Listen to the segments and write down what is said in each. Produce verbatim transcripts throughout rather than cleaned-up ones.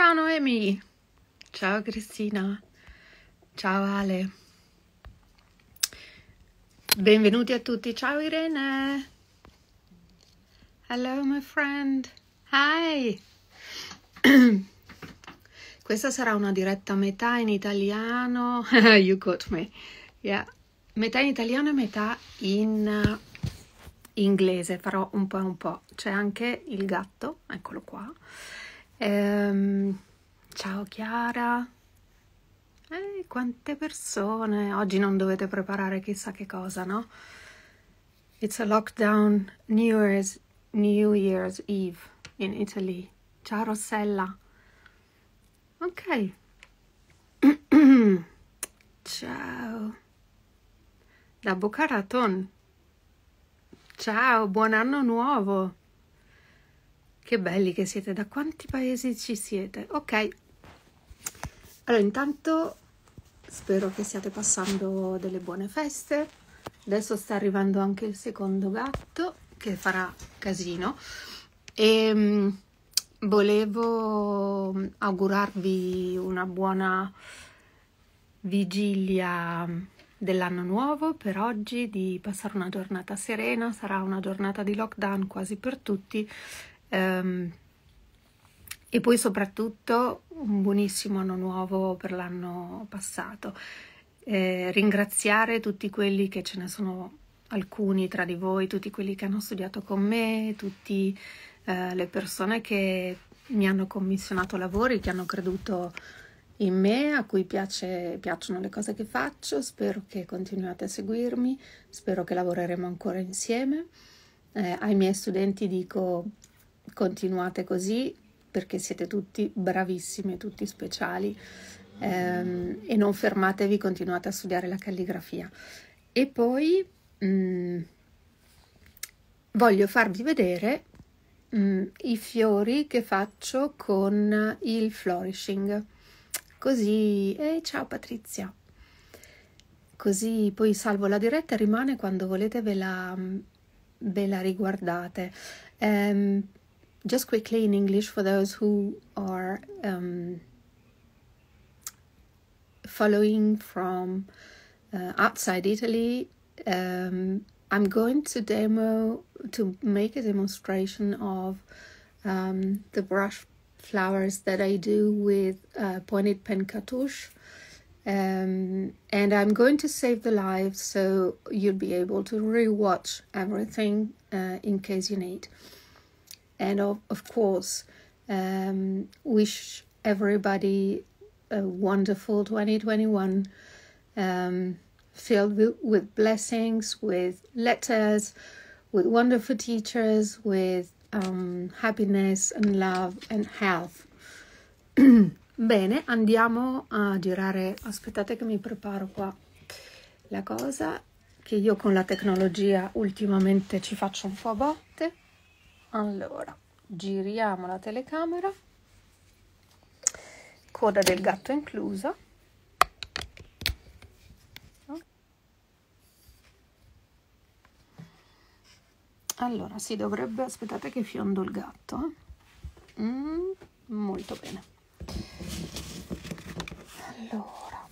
Ciao Noemi, ciao Cristina, ciao Ale, benvenuti a tutti, ciao Irene, hello my friend, hi. Questa sarà una diretta metà in italiano, you got me, yeah. Metà in italiano e metà in uh, inglese, farò un po' e un po', c'è anche il gatto, eccolo qua. Ehm, ciao Chiara, eh, quante persone, oggi non dovete preparare chissà che cosa, no? It's a lockdown New Year's, New Year's Eve in Italy. Ciao Rossella, ok. Ciao da Boca Raton, ciao, buon anno nuovo. Che belli che siete, da quanti paesi ci siete? Ok, allora intanto spero che stiate passando delle buone feste. Adesso sta arrivando anche il secondo gatto che farà casino e um, volevo augurarvi una buona vigilia dell'anno nuovo per oggi, di passare una giornata serena. Sarà una giornata di lockdown quasi per tutti. Um, e poi soprattutto un buonissimo anno nuovo per l'anno passato. Eh, ringraziare tutti quelli, che ce ne sono alcuni tra di voi, tutti quelli che hanno studiato con me, tutte eh, le persone che mi hanno commissionato lavori, che hanno creduto in me, a cui piace, piacciono le cose che faccio. Spero che continuate a seguirmi, spero che lavoreremo ancora insieme. Eh, ai miei studenti dico: continuate così, perché siete tutti bravissimi, tutti speciali, ehm, e non fermatevi, continuate a studiare la calligrafia. E poi mh, voglio farvi vedere mh, i fiori che faccio con il flourishing, così, e eh, ciao Patrizia, così poi salvo la diretta e rimane, quando volete ve la, ve la riguardate. Um, Just quickly in English for those who are um, following from uh, outside Italy, um, I'm going to demo, to make a demonstration of um, the brush flowers that I do with uh, pointed pen cartouche. Um, and I'm going to save the live, so you'll be able to rewatch everything uh, in case you need. And of, of course, um, wish everybody a wonderful twenty twenty-one, um, filled with, with blessings, with letters, with wonderful teachers, with um, happiness and love and health. Bene, andiamo a girare. Aspettate che mi preparo qua la cosa, che io con la tecnologia ultimamente ci faccio un po' a botte. Allora, giriamo la telecamera, coda del gatto inclusa. Allora, si dovrebbe, aspettate che fiondo il gatto. Eh? Mm, molto bene. Allora,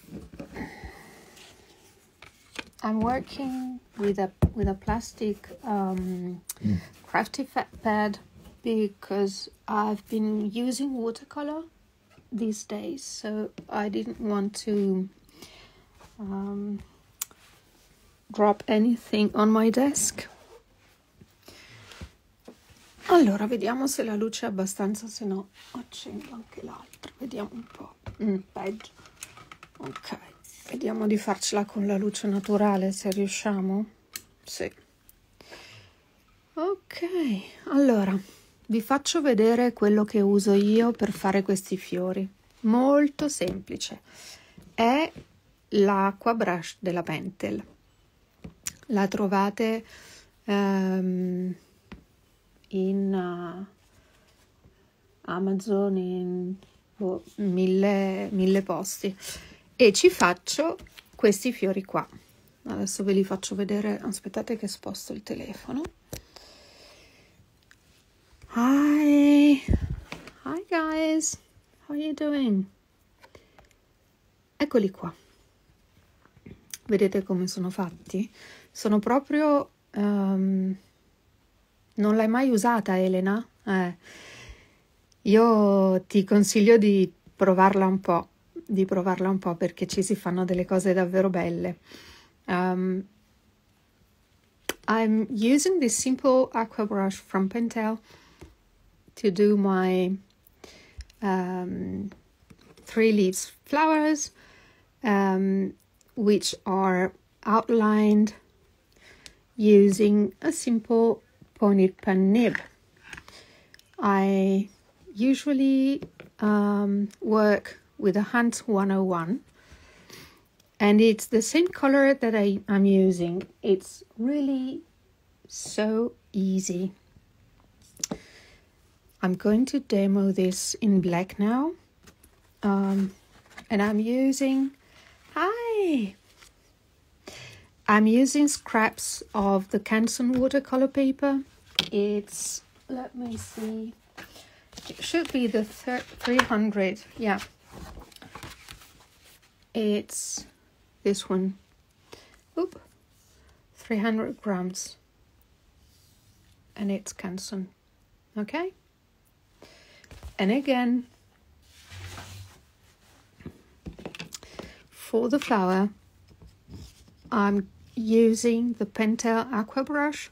I'm working with a with a plastic um, mm. crafty fat pad, because I've been using watercolor these days, so I didn't want to um, drop anything on my desk. Allora, vediamo se la luce è abbastanza, se no accendo anche l'altra, vediamo un po'. Mm, peggio. Ok, vediamo di farcela con la luce naturale, se riusciamo. Sì. Ok, allora vi faccio vedere quello che uso io per fare questi fiori. Molto semplice. È l'acqua brush della Pentel. La trovate um, in uh, Amazon, in oh, mille, mille posti, e ci faccio questi fiori qua. Adesso ve li faccio vedere, aspettate che sposto il telefono. Hi, hi guys, how are you doing? Eccoli qua. Vedete come sono fatti? Sono proprio... Um, non l'hai mai usata, Elena? Eh, io ti consiglio di provarla un po', di provarla un po' perché ci si fanno delle cose davvero belle. Um, I'm using this simple aqua brush from Pentel to do my um, three leaves flowers, um, which are outlined using a simple pointed pen nib. I usually um, work with a Hunt one oh one, and it's the same color that I am using. It's really so easy. I'm going to demo this in black now, um, and I'm using, hi, I'm using scraps of the Canson watercolor paper. It's, let me see, it should be the three hundred, yeah. It's this one, oop, three hundred grams, and it's Canson, okay? And again, for the flower, I'm using the Pentel Aqua Brush.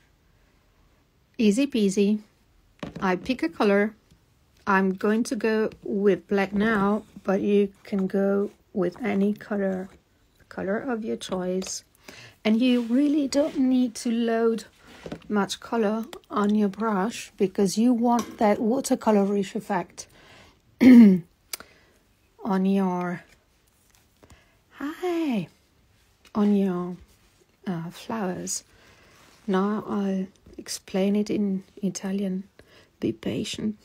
Easy peasy. I pick a color. I'm going to go with black now, but you can go with any color, color of your choice. And you really don't need to load much color on your brush because you want that watercolorish effect on your, hi, on your uh, flowers. Now I'll explain it in Italian. Be patient.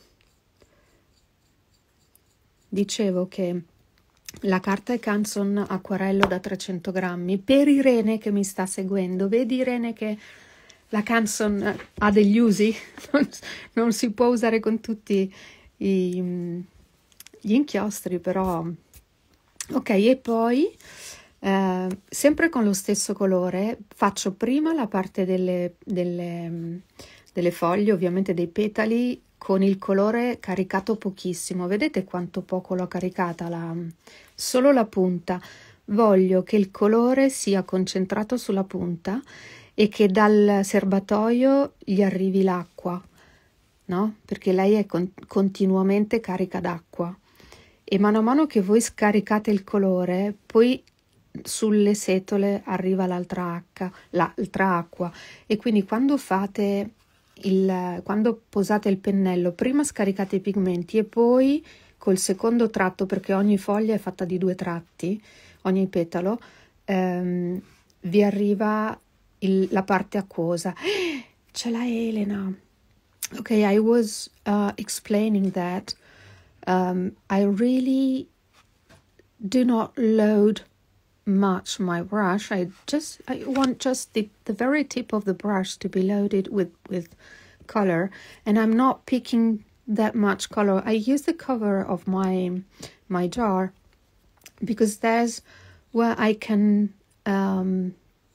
Dicevo che la carta è Canson acquarello da trecento grammi. Per Irene che mi sta seguendo, vedi Irene che la Canson ha degli usi, non, non si può usare con tutti i, gli inchiostri, però ok. E poi eh, sempre con lo stesso colore faccio prima la parte delle, delle, delle foglie, ovviamente dei petali, con il colore caricato pochissimo. Vedete quanto poco l'ho caricata? La, solo la punta. Voglio che il colore sia concentrato sulla punta e che dal serbatoio gli arrivi l'acqua, no? Perché lei è con, continuamente carica d'acqua. E mano a mano che voi scaricate il colore, poi sulle setole arriva l'altra acqua, l'altra acqua. E quindi quando fate... Il, quando posate il pennello, prima scaricate i pigmenti e poi col secondo tratto, perché ogni foglia è fatta di due tratti, ogni petalo, ehm, vi arriva il, la parte acquosa. Ce l'ha Elena. Ok, I was uh, explaining that um, I really do not load much my brush. I just I want just the, the very tip of the brush to be loaded with with color, and I'm not picking that much color. I use the cover of my my jar because there's where I can um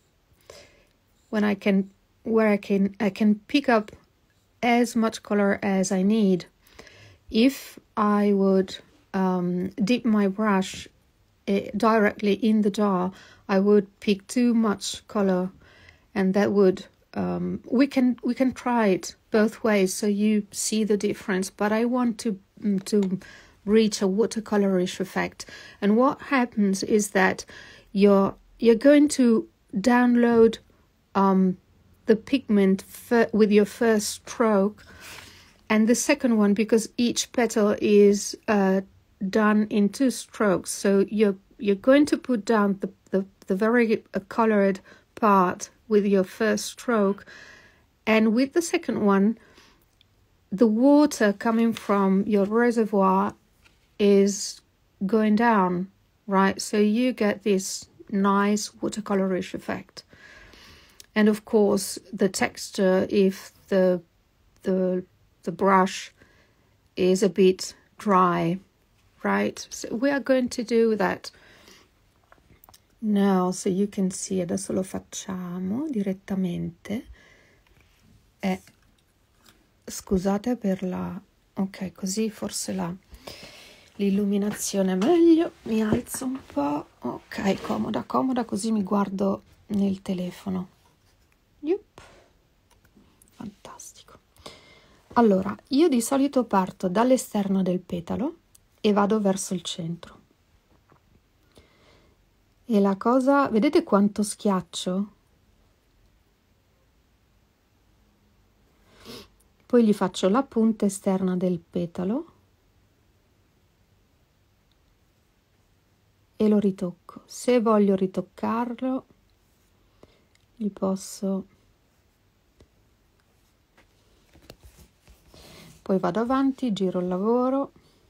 when I can where I can I can pick up as much color as I need. If I would um dip my brush Uh, directly in the jar, I would pick too much color, and that would um, we can we can try it both ways so you see the difference. But I want to um, to reach a watercolorish effect, and what happens is that you're you're going to download um, the pigment with your first stroke, and the second one, because each petal is uh, done in two strokes, so you're you're going to put down the the, the very uh, colored part with your first stroke, and with the second one the water coming from your reservoir is going down, right? So you get this nice watercolorish effect. And of course the texture, if the the the brush is a bit dry, right? So we are going to do that now, so you can see. Adesso lo facciamo direttamente. E scusate per la... ok, così forse la l'illuminazione è meglio. Mi alzo un po'. Ok, comoda, comoda, così mi guardo nel telefono. Yup. Fantastico. Allora, io di solito parto dall'esterno del petalo e vado verso il centro. E la cosa, vedete quanto schiaccio? Poi gli faccio la punta esterna del petalo e lo ritocco. Se voglio ritoccarlo, gli posso... Poi vado avanti, giro il lavoro.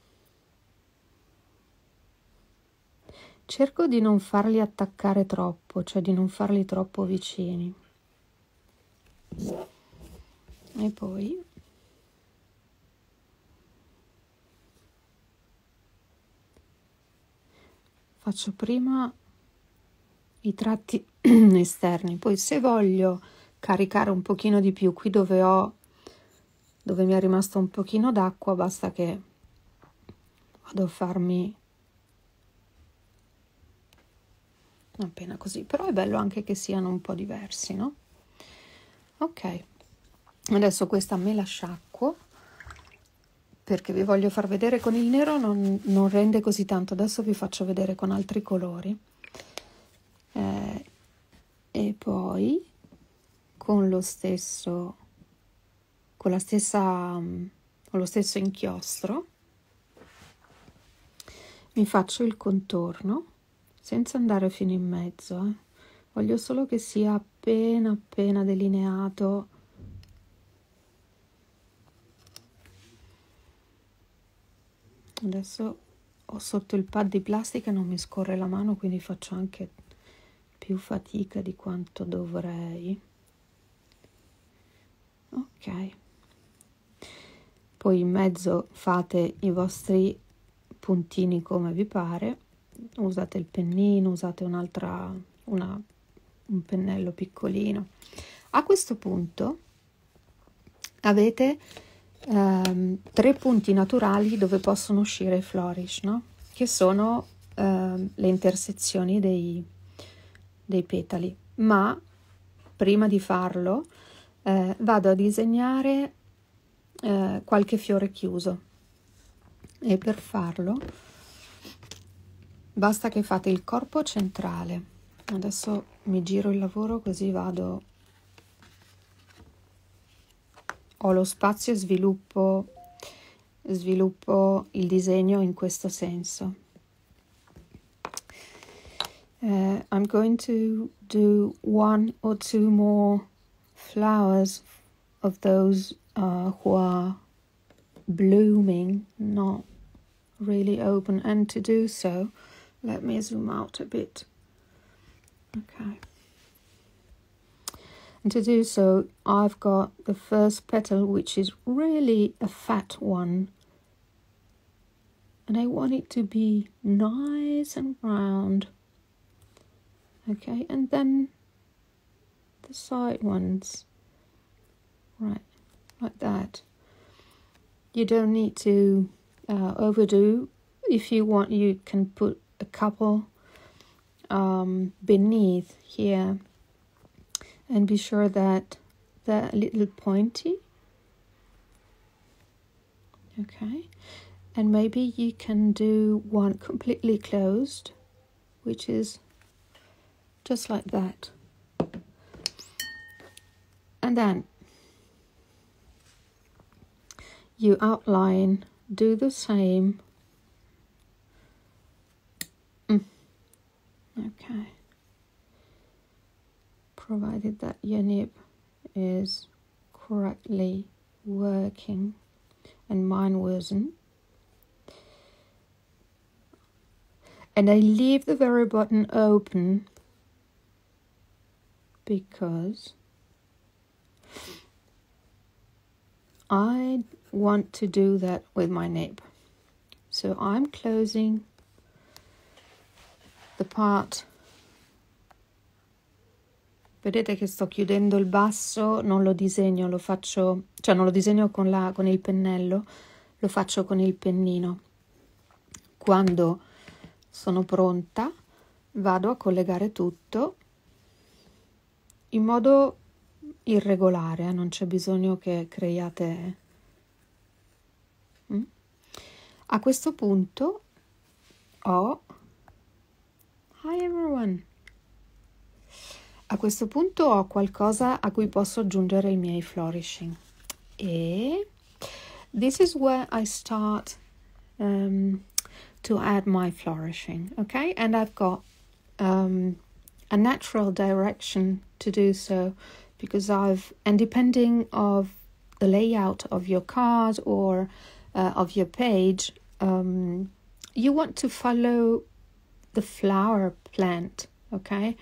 Cerco di non farli attaccare troppo, cioè di non farli troppo vicini. E poi faccio prima i tratti esterni, poi se voglio caricare un pochino di più qui dove ho dove mi è rimasto un pochino d'acqua, basta che vado a farmi appena così, però è bello anche che siano un po' diversi, no? Ok, adesso questa me la sciacquo perché vi voglio far vedere con il nero, non, non rende così tanto. Adesso vi faccio vedere con altri colori. Eh, e poi con lo stesso con la stessa con lo stesso inchiostro mi faccio il contorno senza andare fino in mezzo, eh. Voglio solo che sia appena appena delineato. Adesso ho sotto il pad di plastica e non mi scorre la mano, quindi faccio anche più fatica di quanto dovrei. Ok, poi in mezzo fate i vostri puntini come vi pare, usate il pennino, usate un'altra una, un pennello piccolino. A questo punto avete ehm, tre punti naturali dove possono uscire i flourish, no? Che sono ehm, le intersezioni dei, dei petali, ma prima di farlo eh, vado a disegnare eh, qualche fiore chiuso, e per farlo basta che fate il corpo centrale. Adesso mi giro il lavoro così vado, ho lo spazio e sviluppo sviluppo il disegno in questo senso. uh, I'm going to do one or two more flowers of those uh, who are blooming, not really open, and to do so, let me zoom out a bit. Okay. And to do so, I've got the first petal, which is really a fat one, and I want it to be nice and round. Okay, and then the side ones, right, like that. You don't need to uh, overdo. If you want, you can put a couple um, beneath here, and be sure that they're a little pointy. Okay, and maybe you can do one completely closed, which is just like that. And then you outline, do the same. Mm. Okay. Provided that your nib is correctly working, and mine wasn't. And I leave the very button open because I want to do that with my nib. So I'm closing the part. Vedete che sto chiudendo il basso, non lo disegno, lo faccio, cioè non lo disegno con, la, con il pennello, lo faccio con il pennino. Quando sono pronta vado a collegare tutto in modo irregolare, eh? Non c'è bisogno che creiate. Mm? A questo punto ho... Hi everyone! A questo punto ho qualcosa a cui posso aggiungere i miei flourishing. E this is where I start um, to add my flourishing, okay? And I've got um, a natural direction to do so because I've, and depending of the layout of your card or uh, of your page, um, you want to follow the flower plant, okay?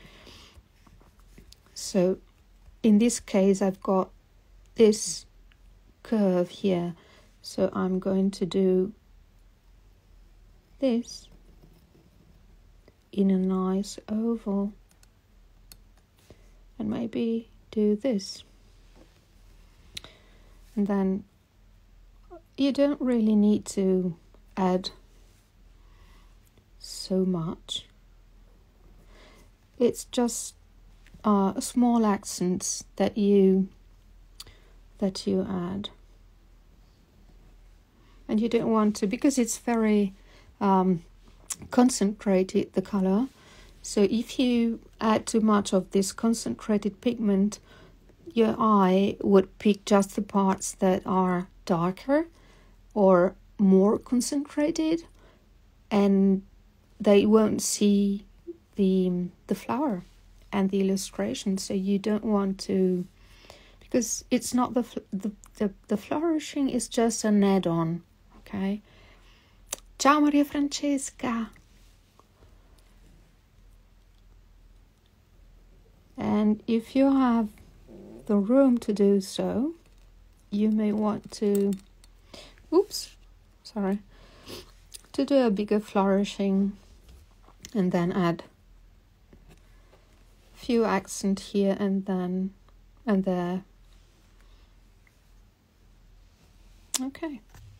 So in this case, I've got this curve here. So I'm going to do this in a nice oval. And maybe do this. And then you don't really need to add so much. It's just Uh, small accents that you that you add, and you don't want to, because it's very um, concentrated, the color. So if you add too much of this concentrated pigment, your eye would pick just the parts that are darker or more concentrated, and they won't see the the flower and the illustration. So you don't want to, because it's not the the the, the flourishing is just an add-on, okay? Ciao Maria Francesca. And if you have the room to do so, you may want to, oops, sorry, to do a bigger flourishing and then add few accent here and then and there. Ok.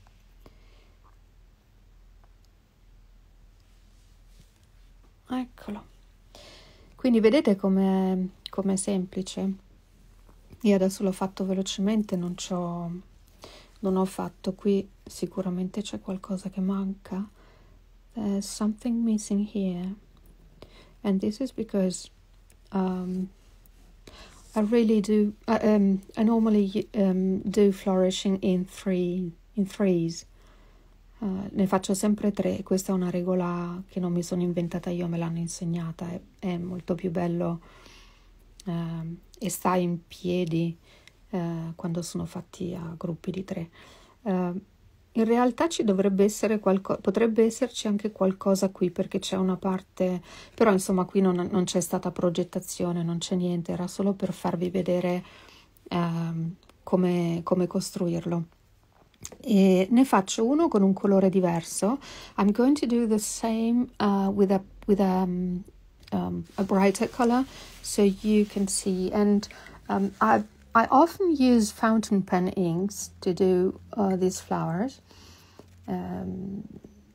Eccolo. Quindi vedete com'è, com'è semplice. Io adesso l'ho fatto velocemente, non c'ho, non ho fatto qui, sicuramente c'è qualcosa che manca. There's something missing here. And this is because Um, I really do. Uh, um, I normally um, do flourishing in three, in threes. Uh, ne faccio sempre tre. Questa è una regola che non mi sono inventata io, me l'hanno insegnata. È, è molto più bello uh, e sta in piedi uh, quando sono fatti a gruppi di tre. Uh, In realtà ci dovrebbe essere qualcosa, potrebbe esserci anche qualcosa qui, perché c'è una parte, però insomma qui non, non c'è stata progettazione, non c'è niente, era solo per farvi vedere um, come, come costruirlo. E ne faccio uno con un colore diverso. I'm going to do the same uh, with a with a, um, um, a brighter color, so you can see. And um, I I often use fountain pen inks to do uh, these flowers, um,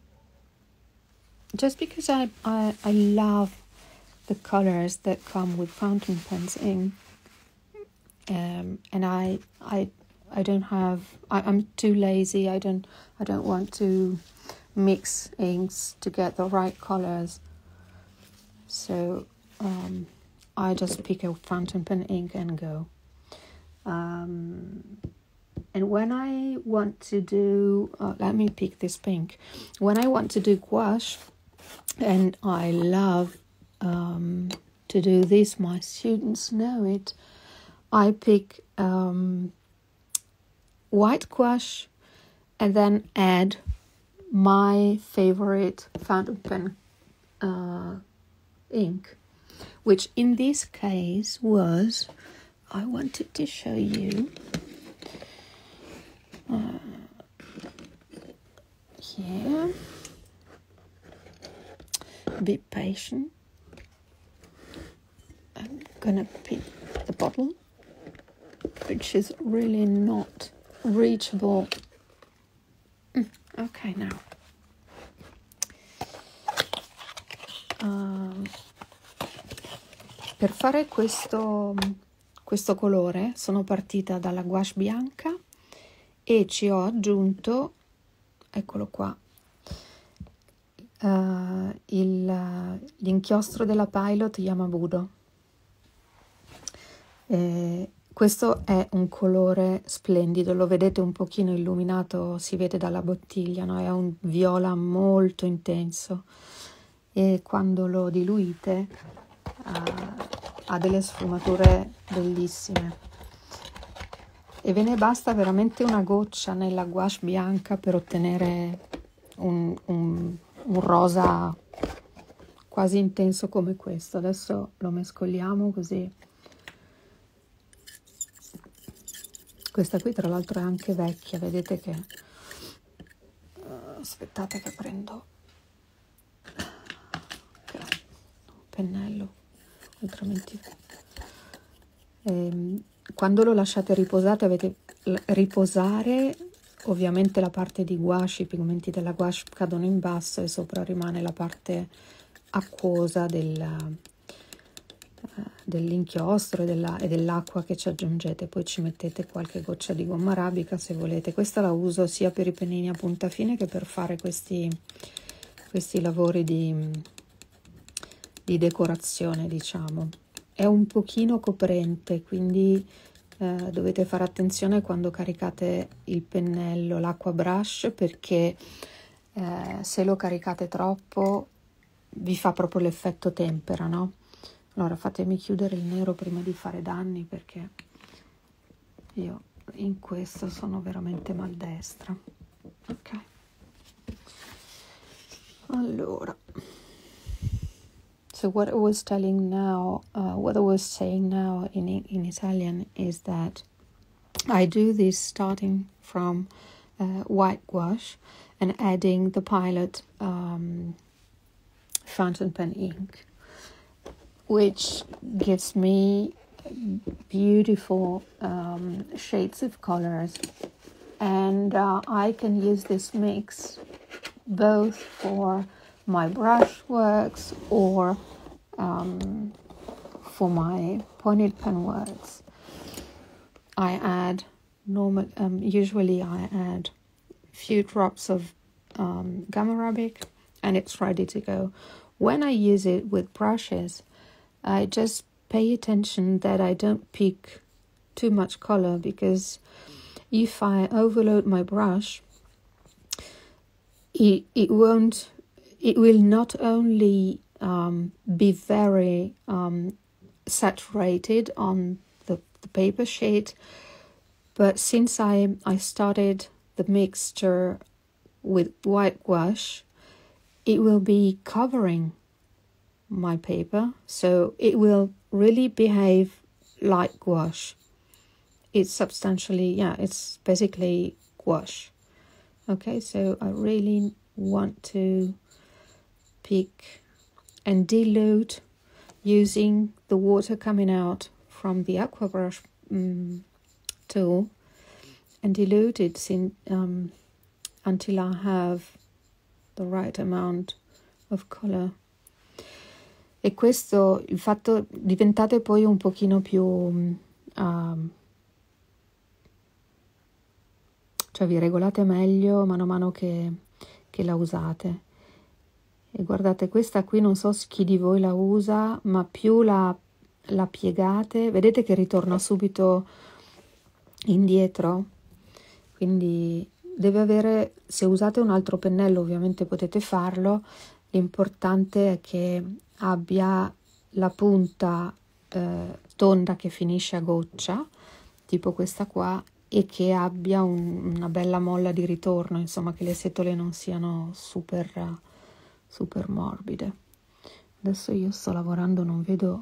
just because I, I I love the colors that come with fountain pens ink, um, and I I I don't have I, I'm too lazy. I don't I don't want to mix inks to get the right colors, so um, I just pick a fountain pen ink and go. Um, and when I want to do, uh, let me pick this pink. When I want to do gouache, and I love um, to do this, my students know it, I pick um, white gouache and then add my favorite fountain pen uh, ink, which in this case was, I wanted to show you uh, here. Be patient. I'm gonna pick the bottle, which is really not reachable. Mm, okay, now. Uh, per fare questo, questo colore sono partita dalla gouache bianca e ci ho aggiunto, eccolo qua, uh, il, l'inchiostro della Pilot Yamabudo. Eh, questo è un colore splendido, lo vedete un pochino illuminato, si vede dalla bottiglia, no? È un viola molto intenso e quando lo diluite uh, ha delle sfumature bellissime e ve ne basta veramente una goccia nella gouache bianca per ottenere un, un, un rosa quasi intenso come questo. Adesso lo mescoliamo così. Questa qui tra l'altro è anche vecchia, vedete che uh, aspettate che prendo okay. un pennello, altrimenti ehm, quando lo lasciate riposare avete riposare ovviamente la parte di gouache, i pigmenti della gouache cadono in basso e sopra rimane la parte acquosa del dell'inchiostro e, della, e dell'acqua che ci aggiungete. Poi ci mettete qualche goccia di gomma arabica se volete. Questa la uso sia per i pennini a punta fine che per fare questi, questi lavori di, di decorazione, diciamo. È un pochino coprente, quindi eh, dovete fare attenzione quando caricate il pennello, l'acqua brush, perché eh, se lo caricate troppo vi fa proprio l'effetto tempera, no? Allora fatemi chiudere il nero prima di fare danni, perché io in questo sono veramente maldestra. Ok, allora, so what I was telling now, uh, what I was saying now in in Italian is that I do this starting from uh, white gouache and adding the Pilot um, fountain pen ink, which gives me beautiful um, shades of colors, and uh, I can use this mix both for my brush works or um, for my pointed pen works. I add normal, um, usually I add a few drops of um, gum arabic and it's ready to go. When I use it with brushes, I just pay attention that I don't pick too much color, because if I overload my brush, it, it won't, it will not only um, be very um, saturated on the, the paper sheet, but since I, I started the mixture with white gouache, it will be covering my paper, so it will really behave like gouache. It's substantially, yeah, it's basically gouache. Okay, so I really want to pick and dilute using the water coming out from the aqua brush um, tool, and dilute it in, um, until I have the right amount of color. E questo, il fatto, diventate poi un pochino più um, cioè vi regolate meglio mano a mano che, che la usate. E guardate, questa qui non so chi di voi la usa, ma più la, la piegate, vedete che ritorna subito indietro, quindi deve avere, se usate un altro pennello ovviamente potete farlo, l'importante è che abbia la punta eh, tonda che finisce a goccia, tipo questa qua, e che abbia un, una bella molla di ritorno, insomma che le setole non siano super, super morbide. Adesso io sto lavorando, non vedo...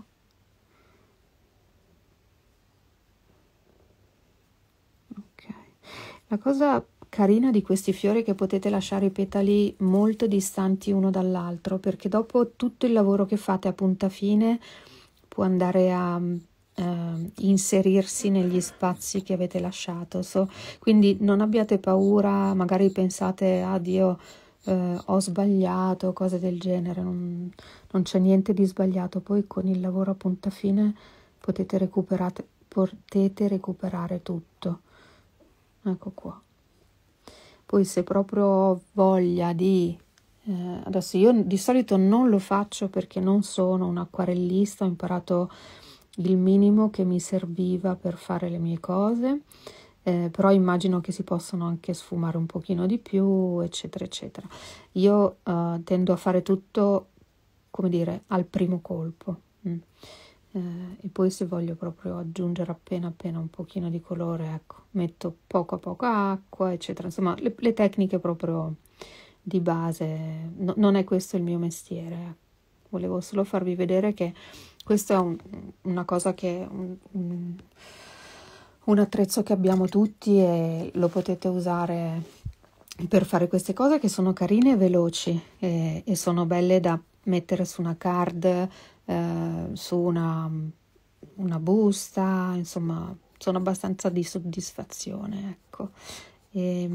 Ok. La cosa carina di questi fiori che potete lasciare i petali molto distanti uno dall'altro, perché dopo tutto il lavoro che fate a punta fine può andare a eh, inserirsi negli spazi che avete lasciato. So, quindi non abbiate paura, magari pensate, ah Dio, eh, ho sbagliato, cose del genere, non, non c'è niente di sbagliato. Poi con il lavoro a punta fine potete recuperare, potete recuperare tutto. Ecco qua. Poi se proprio ho voglia di eh, adesso io di solito non lo faccio perché non sono un acquarellista, ho imparato il minimo che mi serviva per fare le mie cose, eh, però immagino che si possono anche sfumare un pochino di più, eccetera eccetera. Io eh, tendo a fare tutto, come dire, al primo colpo. Mm. Eh, e poi se voglio proprio aggiungere appena appena un pochino di colore, ecco, metto poco a poco acqua, eccetera. Insomma, le, le tecniche proprio di base, no, non è questo il mio mestiere. Volevo solo farvi vedere che questo è un, una cosa che un, un, un attrezzo che abbiamo tutti e lo potete usare per fare queste cose che sono carine e veloci e, e sono belle da mettere su una card, eh, su una, una busta, insomma sono abbastanza di soddisfazione, ecco. E,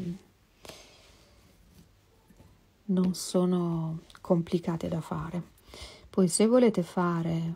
non sono complicate da fare. Poi se volete fare,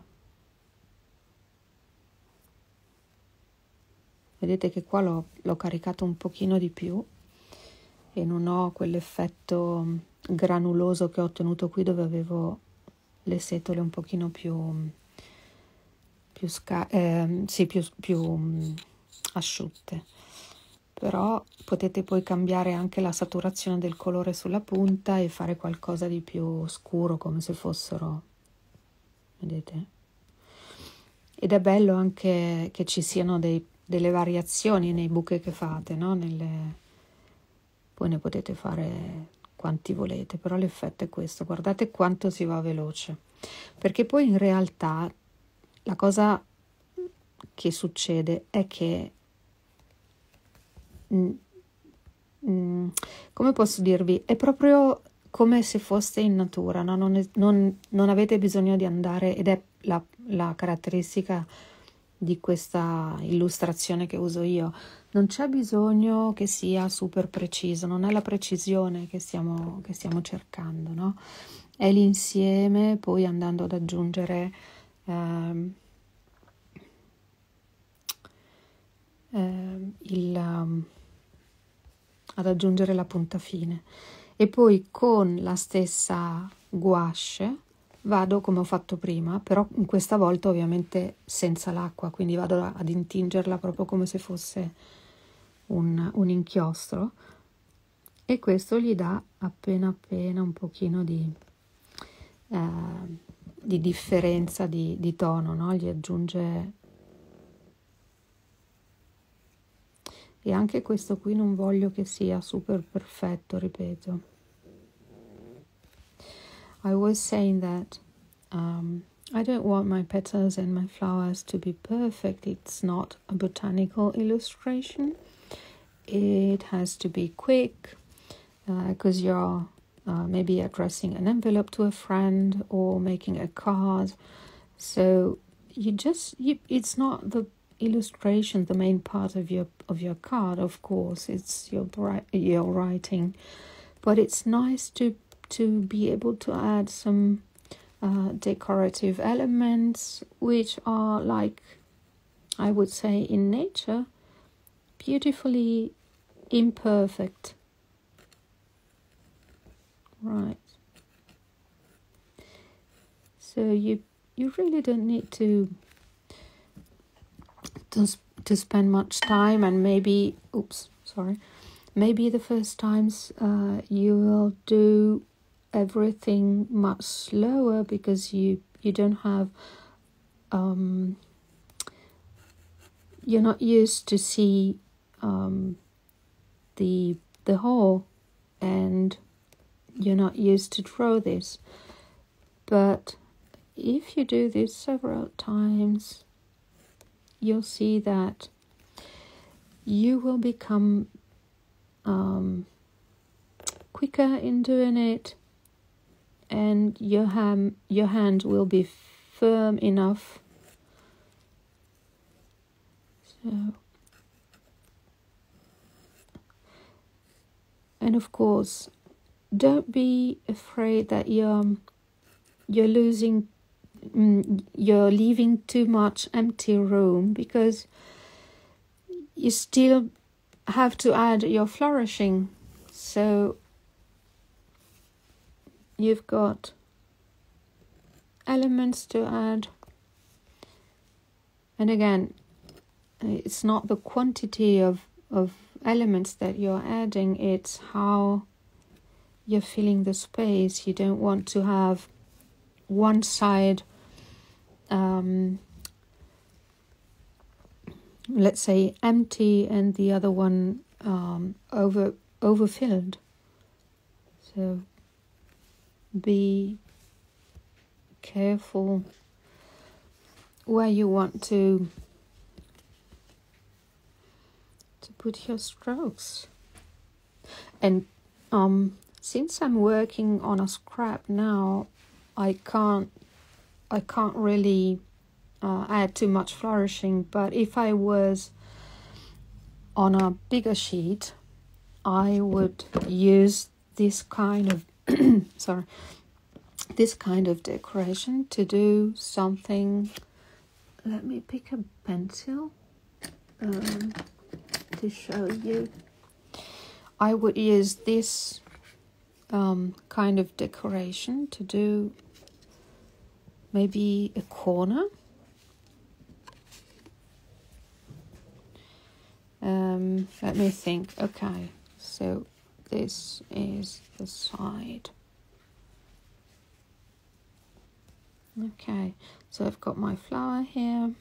vedete che qua l'ho, l'ho caricato un pochino di più e non ho quell'effetto granuloso che ho ottenuto qui dove avevo le setole un pochino più più, sca- eh, sì, più, più asciutte. Però potete poi cambiare anche la saturazione del colore sulla punta e fare qualcosa di più scuro, come se fossero, vedete? Ed è bello anche che ci siano dei, delle variazioni nei bouquet che fate, no? Nelle... Poi ne potete fare quanti volete, però l'effetto è questo. Guardate quanto si va veloce, perché poi in realtà la cosa che succede è che mm, mm, come posso dirvi, è proprio come se foste in natura, no? non, è, non, non avete bisogno di andare, ed è la, la caratteristica di questa illustrazione che uso io, non c'è bisogno che sia super preciso, non è la precisione che stiamo, che stiamo cercando, no? È l'insieme, poi andando ad aggiungere ehm, eh, il, um, ad aggiungere la punta fine, e poi con la stessa gouache vado come ho fatto prima, però in questa volta ovviamente senza l'acqua, quindi vado ad intingerla proprio come se fosse un, un inchiostro, e questo gli dà appena appena un pochino di, eh, di differenza di, di tono, no? Gli aggiunge. E anche questo qui non voglio che sia super perfetto, ripeto. I was saying that um, I don't want my petals and my flowers to be perfect. It's not a botanical illustration. It has to be quick because uh, you're uh, maybe addressing an envelope to a friend or making a card. So you just, you, it's not the illustration, the main part of your of your card, of course, it's your your writing, but it's nice to to be able to add some uh, decorative elements which are, like I would say in nature, beautifully imperfect. Right. So you you really don't need to to to spend much time, and maybe oops sorry maybe the first times uh, you will do everything much slower because you you don't have um you're not used to see um the the whole, and you're not used to draw this. But if you do this several times, you'll see that you will become uh, quicker in doing it, and your hand your hand will be firm enough. So, and of course, don't be afraid that you're you're losing, mm, you're leaving too much empty room, because you still have to add your flourishing. So you've got elements to add, and again, it's not the quantity of of elements that you're adding, it's how you're filling the space. You don't want to have one side, um, let's say, empty and the other one um, over overfilled. So be careful where you want to to put your strokes. And um, since I'm working on a scrap now, I can't I can't really uh, add too much flourishing. But if I was on a bigger sheet, I would use this kind of sorry this kind of decoration to do something. Let me pick a pencil um, to show you. I would use this um, kind of decoration to do maybe a corner. Um, let me think. Okay, so this is the side. Okay, so I've got my flower here.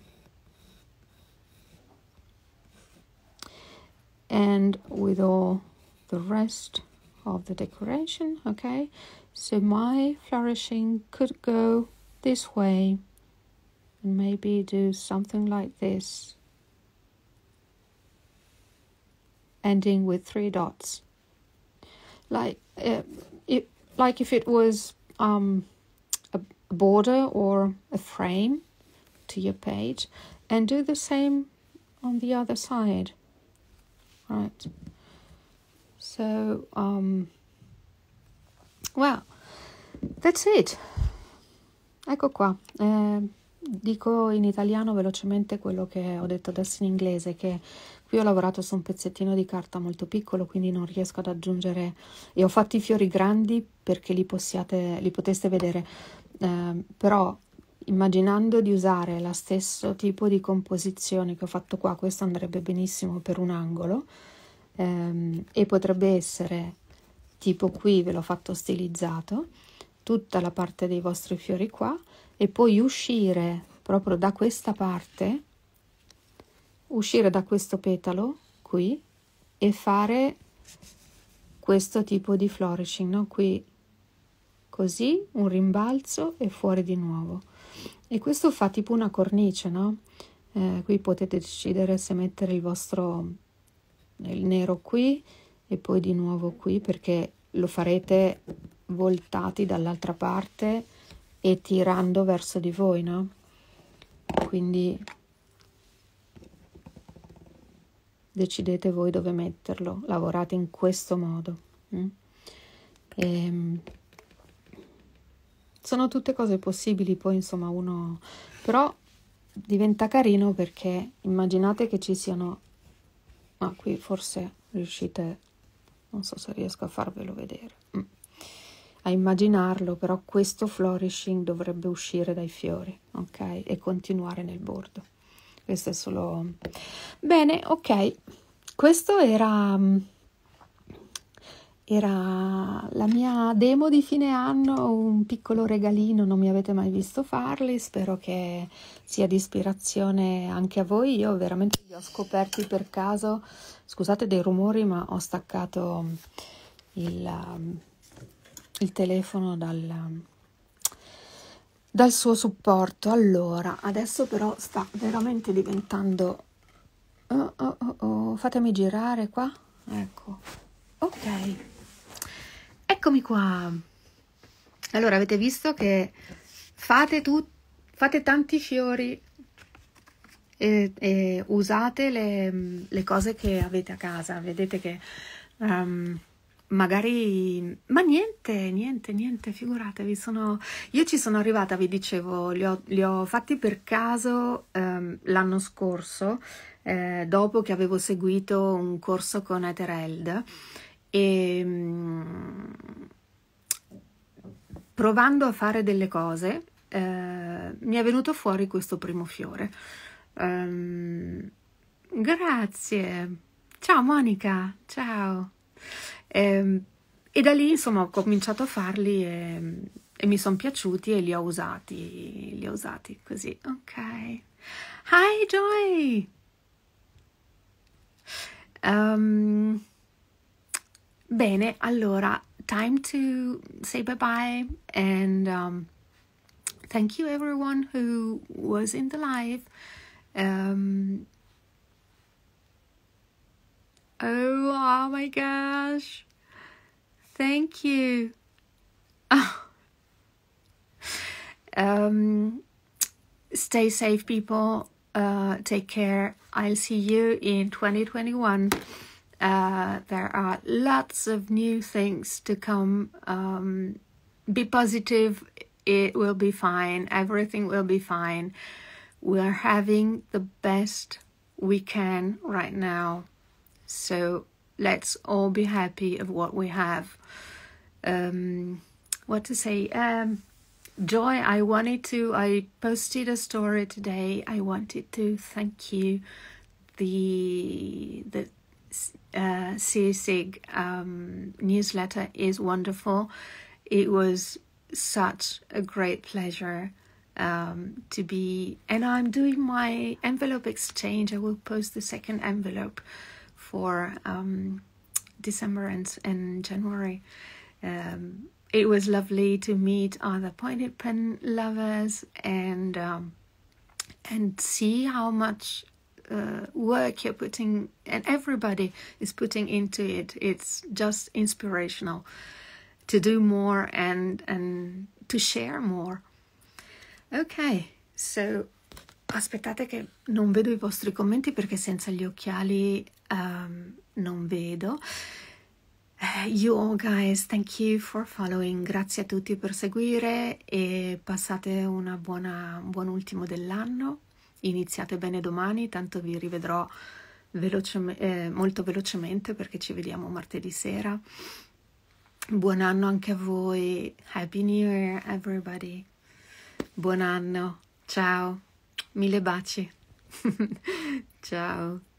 And with all the rest of the decoration, okay, so my flourishing could go this way and maybe do something like this, ending with three dots, like uh, it, like if it was um, a border or a frame to your page, and do the same on the other side. Right, so um, well, that's it. Ecco qua. Eh, dico in italiano velocemente quello che ho detto adesso in inglese, che qui ho lavorato su un pezzettino di carta molto piccolo, quindi non riesco ad aggiungere, e ho fatto i fiori grandi perché li possiate, li poteste vedere, eh, però immaginando di usare lo stesso tipo di composizione che ho fatto qua, questo andrebbe benissimo per un angolo, ehm, e potrebbe essere tipo qui, ve l'ho fatto stilizzato, tutta la parte dei vostri fiori qua, e poi uscire proprio da questa parte, uscire da questo petalo qui e fare questo tipo di flourishing, no? Qui così, un rimbalzo e fuori di nuovo. E questo fa tipo una cornice, no? Eh, qui potete decidere se mettere il vostro il nero qui e poi di nuovo qui, perché lo farete voltati dall'altra parte e tirando verso di voi, no? Quindi decidete voi dove metterlo, lavorate in questo modo. Mm? E, sono tutte cose possibili, poi insomma uno, però diventa carino perché immaginate che ci siano, ma qui forse riuscite, non so se riesco a farvelo vedere, mm. a immaginarlo, però questo flourishing dovrebbe uscire dai fiori, ok, e continuare nel bordo. Questo è solo bene, ok, questo era era la mia demo di fine anno, un piccolo regalino, non mi avete mai visto farli, spero che sia di ispirazione anche a voi. Io veramente li ho scoperti per caso, scusate dei rumori, ma ho staccato il, il telefono dal, dal suo supporto. Allora, adesso però sta veramente diventando, oh, oh, oh, oh. Fatemi girare qua, ecco, ok. Eccomi qua. Allora, avete visto che fate, tu, fate tanti fiori e, e usate le, le cose che avete a casa. Vedete che um, magari... Ma niente, niente, niente, figuratevi. Sono, io ci sono arrivata, vi dicevo, li ho, li ho fatti per caso um, l'anno scorso, eh, dopo che avevo seguito un corso con Ethereld. E um, provando a fare delle cose eh, mi è venuto fuori questo primo fiore. Um, grazie, ciao Monica, ciao. E, e da lì insomma ho cominciato a farli e, e mi sono piaciuti e li ho usati, li ho usati così. Ok, hi Joy. Um, Bene, allora, time to say bye-bye and um, thank you everyone who was in the live. Um, oh, oh my gosh. Thank you. Oh. Um, stay safe, people. Uh, take care. I'll see you in twenty twenty-one. Uh, there are lots of new things to come. Um, be positive. It will be fine. Everything will be fine. We're having the best we can right now. So let's all be happy of what we have. Um, what to say? Um, Joy, I wanted to, I posted a story today. I wanted to thank you. The, the, Uh, CSIG um, newsletter is wonderful. It was such a great pleasure um, to be, and I'm doing my envelope exchange. I will post the second envelope for um, December and, and January. Um, it was lovely to meet other pointed pen lovers and um, and see how much Uh, work you're putting, and everybody is putting into it. It's just inspirational to do more and and to share more. Ok, so aspettate che non vedo i vostri commenti perché senza gli occhiali um, non vedo. Uh, you all guys, thank you for following. Grazie a tutti per seguire e passate una buona, un buon ultimo dell'anno. Iniziate bene domani, tanto vi rivedrò veloce, eh, molto velocemente perché ci vediamo martedì sera. Buon anno anche a voi. Happy New Year everybody. Buon anno. Ciao. Mille baci. Ciao.